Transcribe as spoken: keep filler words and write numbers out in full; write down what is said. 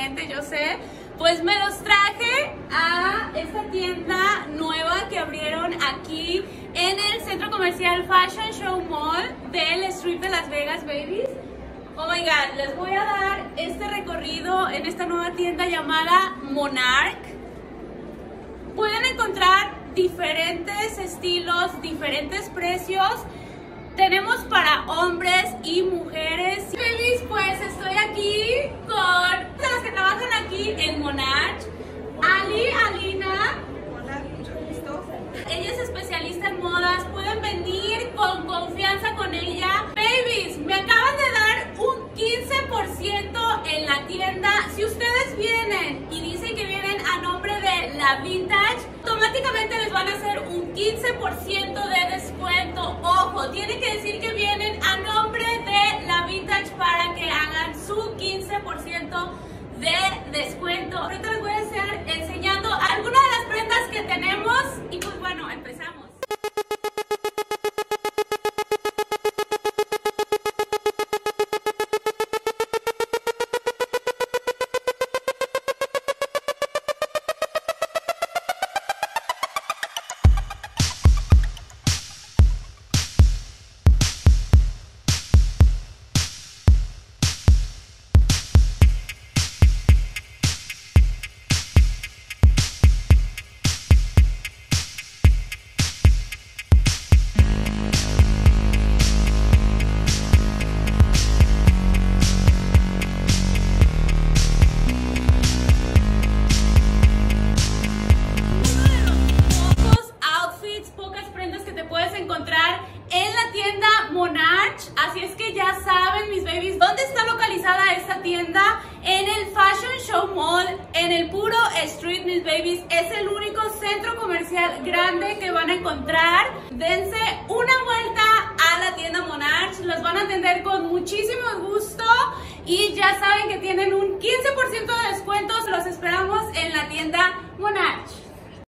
próximamente, yo sé. Pues me los traje a esta tienda nueva que abrieron aquí en el centro comercial Fashion Show Mall del Strip de Las Vegas, babies. Oh my god, les voy a dar este recorrido en esta nueva tienda llamada Monarch. Pueden encontrar diferentes estilos, diferentes precios. Tenemos para hombres y mujeres. Babies, pues estoy aquí con las que trabajan aquí en Monarch. Ali, Alina. Hola, mucho gusto. Ella es especialista en modas. Pueden venir con confianza con ella. Babies, me acaban de dar un quince por ciento en la tienda. Si ustedes vienen y dicen que vienen a nombre de La Vintage, automáticamente les van a hacer un quince por ciento de descuento. Ojo, tienen que decir que vienen a nombre de La Vintage para que hagan su quince por ciento de descuento. Ahorita les voy a estar enseñando algunas de las prendas que tenemos y pues bueno, empezamos. Así es que ya saben, mis babies, dónde está localizada esta tienda. En el Fashion Show Mall, en el puro Street, mis babies. Es el único centro comercial grande que van a encontrar. Dense una vuelta a la tienda Monarch, los van a atender con muchísimo gusto. Y ya saben que tienen un quince por ciento de descuentos. Los esperamos en la tienda Monarch.